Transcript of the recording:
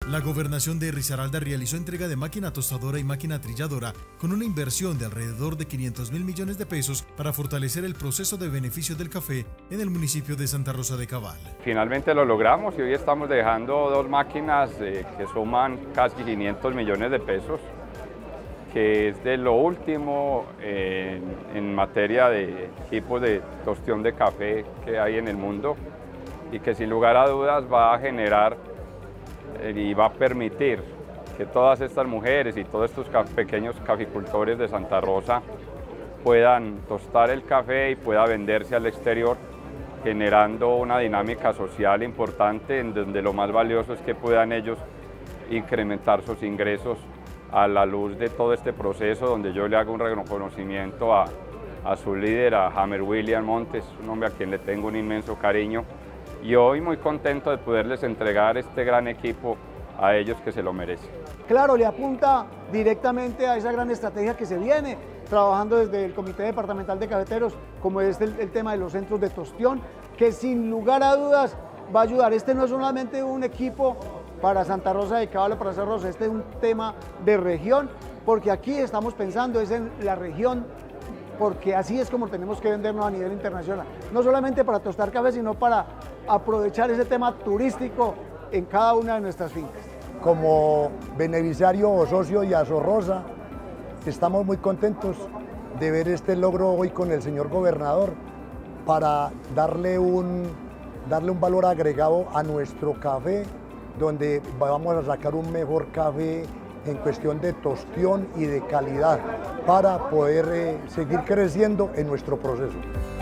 La gobernación de Risaralda realizó entrega de máquina tostadora y máquina trilladora con una inversión de alrededor de 500.000 millones de pesos para fortalecer el proceso de beneficios del café en el municipio de Santa Rosa de Cabal. Finalmente lo logramos y hoy estamos dejando dos máquinas que suman casi 500 millones de pesos, que es de lo último en materia de equipos de tostión de café que hay en el mundo y que sin lugar a dudas va a generar y va a permitir que todas estas mujeres y todos estos pequeños caficultores de Santa Rosa puedan tostar el café y pueda venderse al exterior, generando una dinámica social importante en donde lo más valioso es que puedan ellos incrementar sus ingresos a la luz de todo este proceso, donde yo le hago un reconocimiento a su líder, a Jamer William Montes, un hombre a quien le tengo un inmenso cariño, y hoy muy contento de poderles entregar este gran equipo a ellos que se lo merecen. Claro, le apunta directamente a esa gran estrategia que se viene trabajando desde el Comité Departamental de Cafeteros, como es el tema de los centros de tostión, que sin lugar a dudas va a ayudar. Este no es solamente un equipo para Santa Rosa de Cabal o para Santa Rosa, este es un tema de región, porque aquí estamos pensando es en la región, porque así es como tenemos que vendernos a nivel internacional, no solamente para tostar café, sino para aprovechar ese tema turístico en cada una de nuestras fincas. Como beneficiario o socio de Azorrosa, estamos muy contentos de ver este logro hoy con el señor gobernador para darle un valor agregado a nuestro café, donde vamos a sacar un mejor café en cuestión de tostión y de calidad para poder seguir creciendo en nuestro proceso.